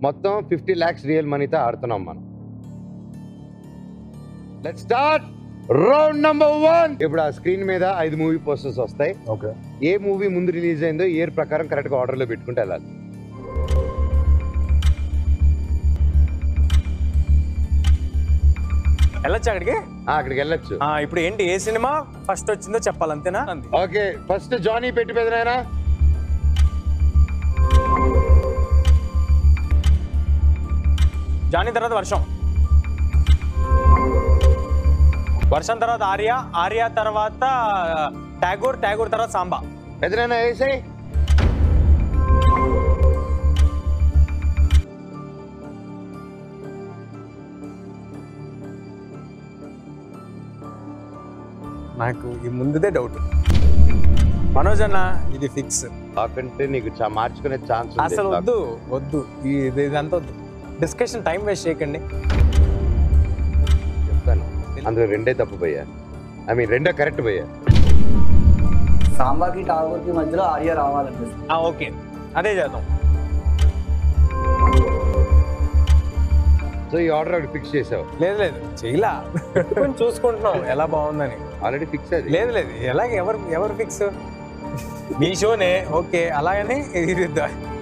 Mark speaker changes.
Speaker 1: మొత్తం 50 lakhs real మనీతో ఆడుతున్నాం మనం. Let's start round number 1. ఇప్పుడు ఆ స్క్రీన్ మీద 5 మూవీ పోస్టర్స్ వస్తాయి.
Speaker 2: ఓకే.
Speaker 1: ఏ మూవీ ముందు రిలీజ్ అయిందో ఇయర్ ప్రకారం కరెక్ట్ గా ఆర్డర్ లో పెట్టుకుంటే వెళ్ళాలి.
Speaker 3: వెళ్ళొచ్చు అక్కడికి.
Speaker 1: అక్కడికి వెళ్ళొచ్చు.
Speaker 3: ఇప్పుడు ఏంటి, ఏ సినిమా ఫస్ట్ వచ్చిందో చెప్పాలి, అంతేనా?
Speaker 1: ఓకే, ఫస్ట్ జానీ పెట్టి పెదనాయనా.
Speaker 3: జానీ తర్వాత వర్షం, వర్షం తర్వాత ఆర్య, ఆర్య తర్వాత ట్యాగూర్, ట్యాగూర్ తర్వాత సాంబా.
Speaker 1: పెదనాయనా వేసాయి.
Speaker 3: నాకు ఈ ముందుదే డౌట్. మనోజ్ అన్న ఇది ఫిక్స్.
Speaker 1: కాకంటే నీకు మార్చుకునే ఛాన్స్
Speaker 3: అసలు వద్దు వద్దు, ఇదంతా వద్దు. డిస్కషన్ టైం వేస్ట్ చేయకండి.
Speaker 1: చెప్తాను, అందులో 2 తప్పు పోయా. ఐ మీన్ 2 కరెక్ట్ పోయా.
Speaker 4: సాంబాకి ఠాగూర్కి మధ్యలో ఆర్య రావాలనిపిస్తుంది.
Speaker 3: ఓకే, అదే చేద్దాం.
Speaker 1: సో ఈ ఆర్డర్ ఒకటి ఫిక్స్ చేసావు?
Speaker 3: లేదు లేదు, చేయలా, చూసుకుంటున్నాం ఎలా బాగుందని.
Speaker 1: ఆల్రెడీ ఫిక్స్ అది.
Speaker 3: లేదు లేదు, ఎలాగే ఎవరు ఫిక్స్? మీ షోనే. ఓకే, అలాగని ఇది